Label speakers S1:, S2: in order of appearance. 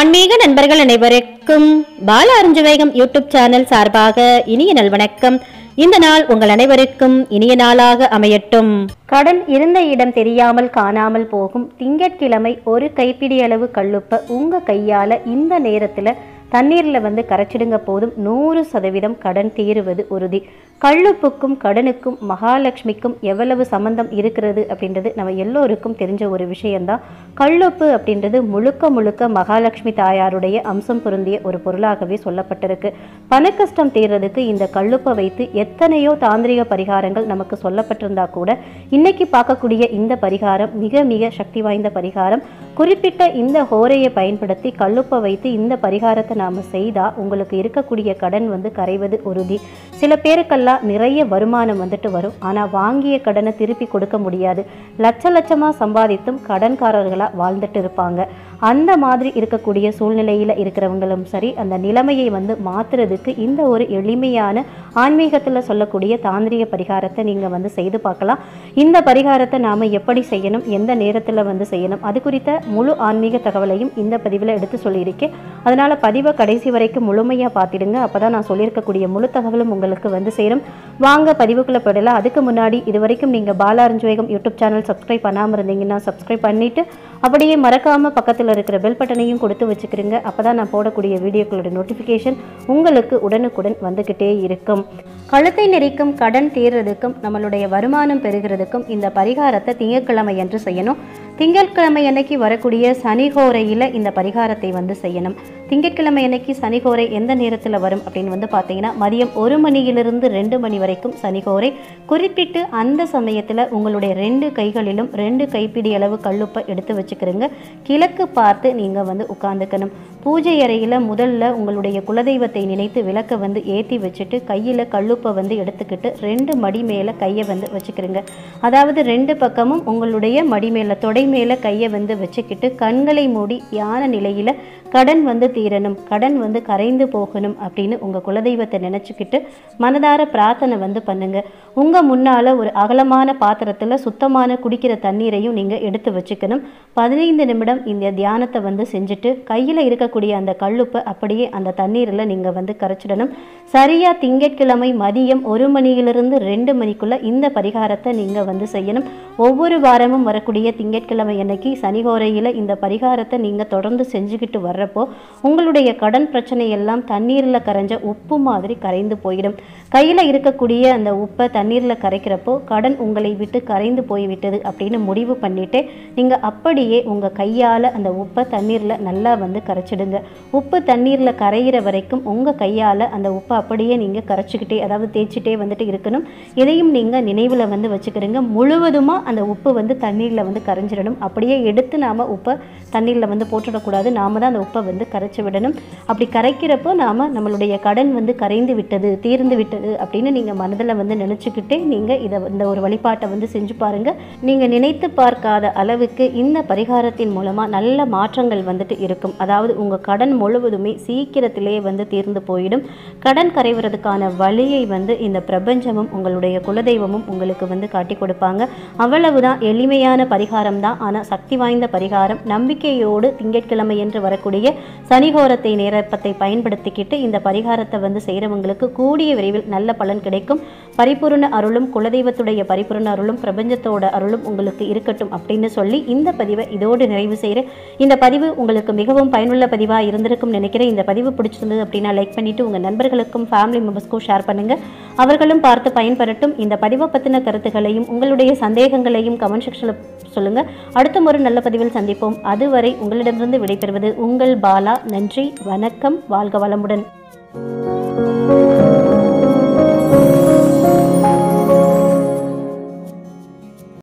S1: ஆன்மீக நண்பர்கள் அனைவருக்கும் பால அருஞ்சுவேகம் யூடியூப் சேனல் சார்பாக இனிய நல்வணக்கம். இந்த நாள் உங்கள் அனைவருக்கும் இனிய நாளாக அமையட்டும். கடன் இருந்த இடம் தெரியாமல் காணாமல் போகும். திங்கட்கிழமை ஒரு கைப்பிடி அளவு கல்லுப்பை உங்க கையால இந்த நேரத்துல தண்ணீரில் கரைச்சிடுங்க. போதும் 100% கடன் தீருவது உறுதி. கல்லுப்புக்கும் கடனுக்கும் மகாலட்சுமிக்கும் எவ்வளவு சம்பந்தம் இருக்கிறது அப்படின்றது நம்ம எல்லோருக்கும் தெரிஞ்ச ஒரு விஷயம்தான். கல்லுப்பு அப்படின்றது முழுக்க முழுக்க மகாலட்சுமி தாயாருடைய அம்சம் பொருந்திய ஒரு பொருளாகவே சொல்லப்பட்டிருக்கு. பணக்கஷ்டம் தீர்றதுக்கு இந்த கல்லுப்பை வைத்து எத்தனையோ தாந்திரிக பரிகாரங்கள் நமக்கு சொல்லப்பட்டிருந்தா கூட இன்னைக்கு பார்க்கக்கூடிய இந்த பரிகாரம் மிக மிக சக்தி வாய்ந்த பரிகாரம். குறிப்பிட்ட இந்த ஹோரையை பயன்படுத்தி கல்லுப்பை வைத்து இந்த பரிகாரத்தை நாம செய்தா உங்களுக்கு இருக்கக்கூடிய கடன் கரைவது உறுதி. சில பேருக்கெல்லாம் நிறைய வருமானம் வரும். ஆனா வாங்கிய கடனை திருப்பி கொடுக்க முடியாது. லட்ச லட்சமா சம்பாதித்தும் கடன்காரர்களா வாழ்ந்துட்டு இருப்பாங்க. அந்த மாதிரி இருக்கக்கூடிய சூழ்நிலையில இருக்கிறவங்களும் சரி, அந்த நிலைமையை மாத்துறதுக்கு இந்த ஒரு எளிமையான ஆன்மீகத்துல சொல்லக்கூடிய தாந்திரிக பரிகாரத்தை நீங்க செய்து பார்க்கலாம். இந்த பரிகாரத்தை நாம எப்படி செய்யணும், எந்த நேரத்துல செய்யணும், அது குறித்த முழு ஆன்மீக தகவலையும் இந்த பதிவில் எடுத்து சொல்லியிருக்கேன். அதனால பதிவை கடைசி வரைக்கும் முழுமையா பார்த்துடுங்க. அப்பதான் நான் சொல்லியிருக்கக்கூடிய முழு தகவலும் உங்களுக்கு சேரும். வாங்க பதிவுக்குள்ள போடலாம். அதுக்கு முன்னாடி இது வரைக்கும் நீங்க பால அருஞ்சுவேகம் யூடியூப் சேனல் சப்ஸ்கிரைப் பண்ணாம இருந்தீங்கன்னா சப்ஸ்கிரைப் பண்ணிட்டு அப்படியே மறக்காம பக்கத்தில் இருக்கிற பெல் பட்டனையும் கொடுத்து வச்சுக்கிறீங்க. அப்பதான் நான் போடக்கூடிய வீடியோக்களோட நோட்டிஃபிகேஷன் உங்களுக்கு உடனுக்குடன் வந்துகிட்டே இருக்கும். கழுத்தை நெரிக்கும் கடன் தீர்றதுக்கும் நம்மளுடைய வருமானம் பெறுகிறதுக்கும் இந்த பரிகாரத்தை திங்கட்கிழமை என்று செய்யணும். திங்கட்கிழமை அன்னைக்கு வரக்கூடிய சனிகோரையில் இந்த பரிகாரத்தை செய்யணும். திங்கட்கிழமை அன்னைக்கு சனிகோரை எந்த நேரத்தில் வரும் அப்படின்னு பார்த்தீங்கன்னா மதியம் 1 மணியிலிருந்து 2 மணி வரைக்கும் சனிகோரை. குறிப்பிட்டு அந்த சமயத்தில் உங்களுடைய 2 கைகளிலும் 2 கைப்பிடி அளவு கல்லுப்பை எடுத்து வச்சுக்கிறீங்க. கிழக்கு பார்த்து நீங்கள் உட்கார்ந்துக்கணும். பூஜை அறையில் முதல்ல உங்களுடைய குலதெய்வத்தை நினைத்து விளக்க ஏற்றி வச்சுட்டு கையில் கல்லுப்பை எடுத்துக்கிட்டு 2 மடி மேலே கையை வச்சுக்கிறீங்க. அதாவது 2 பக்கமும் உங்களுடைய மடி மேலே தொடை மேலே கையை வச்சுக்கிட்டு கண்களை மூடி யான நிலையில் கடன் தீரணும், கடன் கரைந்து போகணும் அப்படின்னு உங்கள் குலதெய்வத்தை நினச்சிக்கிட்டு மனதார பிரார்த்தனை பண்ணுங்க. உங்கள் முன்னால் ஒரு அகலமான பாத்திரத்தில் சுத்தமான குடிக்கிற தண்ணீரையும் நீங்கள் எடுத்து வச்சுக்கணும். 15 நிமிடம் இந்த தியானத்தை செஞ்சுட்டு கையில் இருக்கக்கூடிய அந்த கல்லுப்பை அப்படியே அந்த தண்ணீரில் நீங்கள் கரைச்சிடணும். சரியாக திங்கட்கிழமை மதியம் 1 மணியிலிருந்து 2 மணிக்குள்ளே இந்த பரிகாரத்தை நீங்கள் செய்யணும். ஒவ்வொரு வாரமும் வரக்கூடிய திங்கட்கிழமை அன்னைக்கு சனிகோரையில் இந்த பரிகாரத்தை நீங்கள் தொடர்ந்து செஞ்சுக்கிட்டு வர்றப்போ உங்களுடைய கடன் பிரச்சனை எல்லாம் தண்ணீரில் கரைஞ்ச உப்பு மாதிரி கரைந்து போயிடும். கையில் இருக்கக்கூடிய அந்த உப்பை தண்ணீரில் கரைக்கிறப்போ கடன் உங்களை விட்டு கரைந்து போய்விட்டது அப்படின்னு முடிவு பண்ணிட்டு நீங்கள் அப்படியே உங்கள் கையால் அந்த உப்பை தண்ணீரில் நல்லா கரைச்சிடுங்க. உப்பு தண்ணீரில் கரைகிற வரைக்கும் உங்கள் கையால் அந்த உப்பை அப்படியே நீங்கள் கரைச்சிக்கிட்டே, அதாவது தேய்ச்சிட்டே இருக்கணும். இதையும் நீங்கள் நினைவில் வச்சுக்கிறீங்க. முழுவதுமாக அந்த உப்பு தண்ணீரில் கரைஞ்சிடணும். அப்படியே எடுத்து நாம் உப்பை தண்ணீரில் போட்டுடக்கூடாது. நாம தான் அந்த உப்பை கரைச்சி விடணும். அப்படி கரைக்கிறப்போ நம்மளுடைய கடன் கரைந்து விட்டது, தீர்ந்து விட்டது அப்படின்னு நீங்கள் மனதில் நினச்சிக்கிட்டே நீங்கள் இந்த ஒரு வழிபாட்டை செஞ்சு பாருங்கள். நீங்கள் நினைத்து பார்க்காத அளவுக்கு இந்த பரிகாரத்தின் மூலமாக நல்ல மாற்றங்கள் இருக்கும். அதாவது உங்கள் கடன் முழுவதுமே சீக்கிரத்திலே தீர்ந்து போயிடும். கடன் கரைவதற்கான வழியை இந்த பிரபஞ்சமும் உங்களுடைய குலதெய்வமும் உங்களுக்கு காட்டி கொடுப்பாங்க. அவ்வளவுதான். எளிமையான பரிகாரம் தான், ஆனால் சக்தி வாய்ந்த பரிகாரம். நம்பிக்கையோடு திங்கட்கிழமை என்று வரக்கூடிய சனிகோரத்தை நேரத்தை பயன்படுத்திக்கிட்டு இந்த பரிகாரத்தை செய்கிறவங்களுக்கு கூடிய விரைவில் நல்ல பலன் கிடைக்கும். பரிபூர்ண அருளும் குலதெய்வத்துடைய பரிபூர்ண அருளும் பிரபஞ்சத்தோட அருளும் உங்களுக்கு இருக்கட்டும் அப்படின்னு சொல்லி இந்த பதிவை இதோடு நிறைவு செய்கிறேன். இந்த பதிவு உங்களுக்கு மிகவும் பயனுள்ள பதிவாக இருந்திருக்கும் நினைக்கிறேன். இந்த பதிவு பிடிச்சிருந்தது அப்படின்னா லைக் பண்ணிட்டு உங்கள் நண்பர்களுக்கும் ஃபேமிலி மெம்பர்ஸ்க்கும் ஷேர் பண்ணுங்க. அவர்களும் பார்த்து பயன்பெறட்டும். இந்த பதிவை பற்றின கருத்துக்களையும் உங்களுடைய சந்தேகங்களையும் கமெண்ட் செக்ஷனில் சொல்லுங்க. அடுத்த ஒரு நல்ல பதிவில் சந்திப்போம். அதுவரை உங்களிடமிருந்து விடைபெறுவது உங்கள் பாலா. நன்றி, வணக்கம், வாழ்க வளமுடன்.